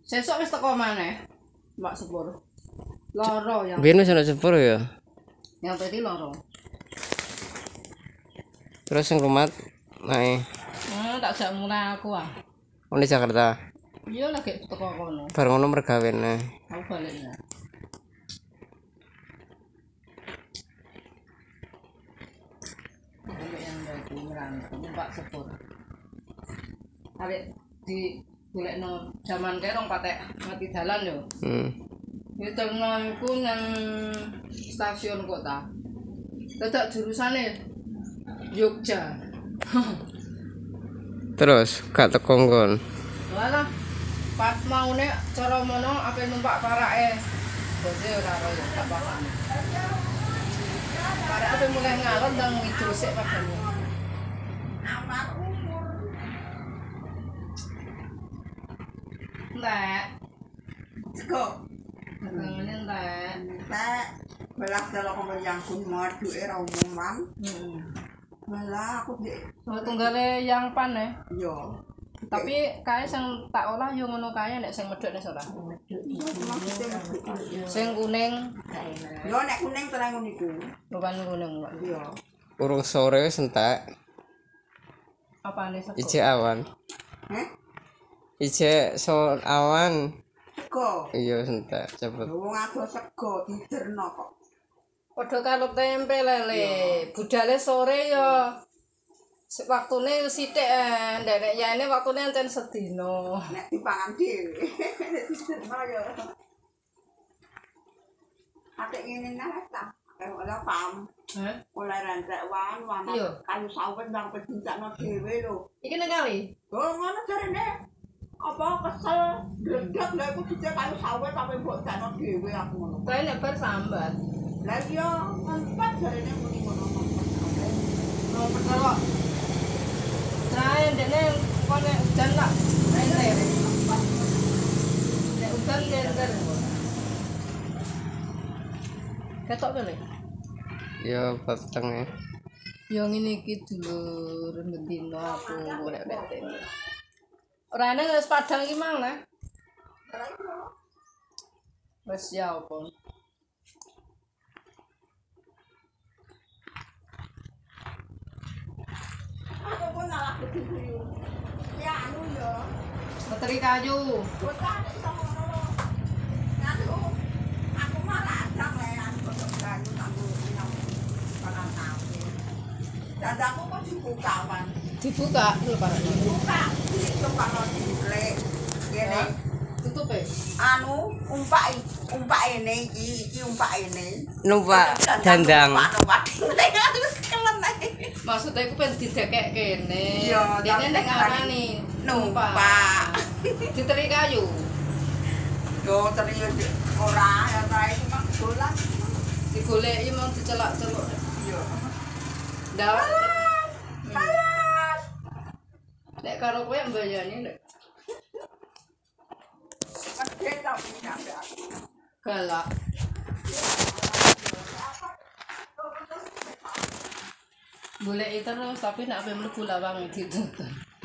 Sesuk wis teko maneh. Mbak Sepur. Loro yang. Biyen wis ana sepur ya. Yang tadi loro. Terus yang rumat nae. Tak jak mulai aku ah. Di Jakarta. Iya lagi teko kono. Bar ngono mergawen nae. Aku balik ya. Yang dari merantau Mbak Sepur. Arek di golekno jaman kae rong patek mati dalan yo. Itu iku nang stasiun kota. Dadak jurusane Yogya. Terus gak teko nggon. Walah. Pas maune cara mono ape numpak parake. Bose ora ora yo tak paham. Parake ape mulai ngalor ndang ngidul sik padane. Amar umur. Ndak. Kok Ngene ndak. tak belas kalau kamu yang pun mau duit umuman. Malah aku di Tunggale yang pan yo. Tapi kae sing tak olah yo ngono kae nek sing medhek nek ora. Sing kuning. Yo nek kuning terang niku. Bukan kuning, Pak. Yo. Urung sore wis entek. Apane sego? Ije awan. Ije awan. Sego. Iya entek cepet. Wong ado sego diderno kok. Padha karo tempe lele. Budale sore yo waktune sithik ndek yaene waktune ancen sedina. Nek dipangan dhewe. Diderno yo. Atek ngene nang ta. Ora paham. Oleh rentek wan kayu sawet nang pedintakno dhewe lho. Iki nang kali. Oh ngono jarene. Apa kesel gledek lha iku dicek kayu sawet sampe mbok dakno dhewe aku ngono. Kae nek bar sambat. Lah iya empat jarene muni ngono. Oh, perkara. Kae ndekne kono udan tak. Nek udan kenter. Ketok kene. Ya peteng. Yo ngene iki dulur bendina aku golek-golek tempe. Ora ana wis padang iki mang lah. Wis ya apa? Aku pun malah begitu. Ya anu yo. Meteri kayu. Botan sama ngono. Anu aku malah ajak le aku kayu kanggo nyam panan tape. Dadaku kok dibuka wan. Dibuka lho parane. Buka, itu kalau dilek. Ngene. Tutup e. Anu umpak ini iki umpak ini. Numpak dandang. Maksudnya aku pengen didekek kene. Iya, dene nek ngarani numpak. Diteri kayu. Yo teriyo ora ya kae mah dolan. Digoleki mong dicelak-celuk. Iya. Ndak. Panas. Nek karo kowe mbayani nek Ada tapi sampe aku. galak. Goleki terus tapi nek ape mlebu lawang ditutup.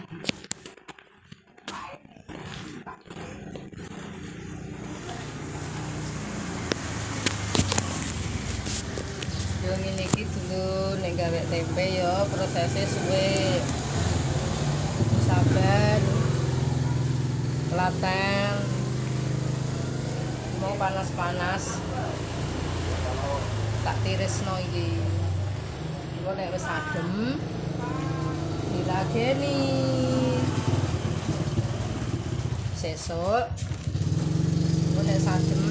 Yo ngene iki dulu nek gawe tempe yo prosesnya suwe. Kudu sabar. Telaten. Mau panas-panas. Tak tirisno iki. Engko nek wis adem dilageni. Sesuk engko nek adem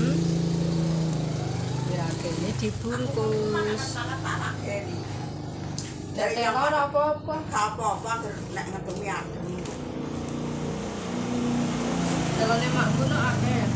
dilageni dibungkus. Nek ora apa-apa. Apa-apa nek ngetumi adem. Dalane makku nek akeh.